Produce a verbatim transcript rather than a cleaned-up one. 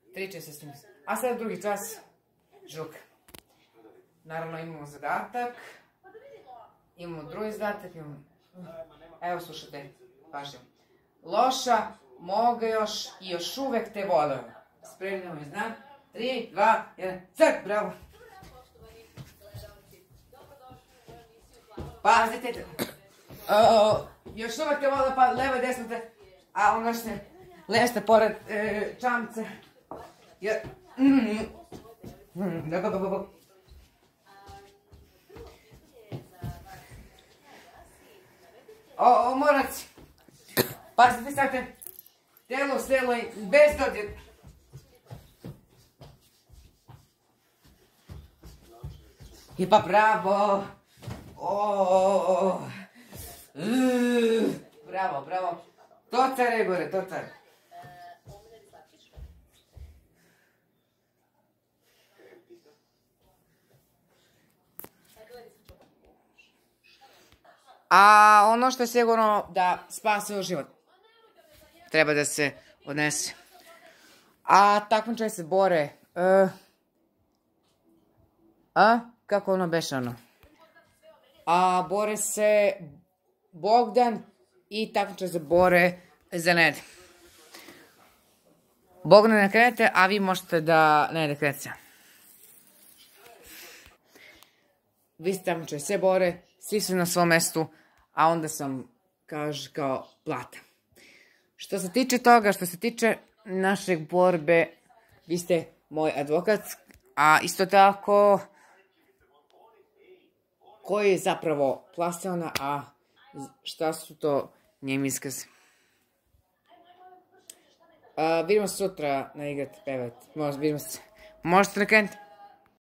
Triče se s njim. A sad drugi čas, žuka. Naravno imamo zadatak. Imamo drugi zadatak. Imamo... Evo slušajte, pažnjom. Loša, mogu još i još uvek te volim. Spremljamo je znak. Tri, dva, jedan, crk, bravo. Pazite, još uvek te volim, pa levo i desno te, a onda što leste pored čamce. O, morac. Pazite, stavite telo, selo i bez dodir. I pa bravo. Bravo, bravo. Tocar je gore, tocar. A ono što je sigurno da spasio život, treba da se odnese. A takmičari se bore. A? Kako ono beše ono? A bore se Bogdan i takmičari se bore za Nede. Bogdan ne krenete, a vi možete da Nede krenete. Vi ste takmičari se bore, svi su na svom mestu, a onda sam, kaže, kao plata. Što se tiče toga, što se tiče našeg borbe, vi ste moj advokat, a isto tako koji je zapravo plastelna, a šta su to njemi iskaze. Vidimo se sutra na igrat, pevat. Vidimo se. Možete na krenuti.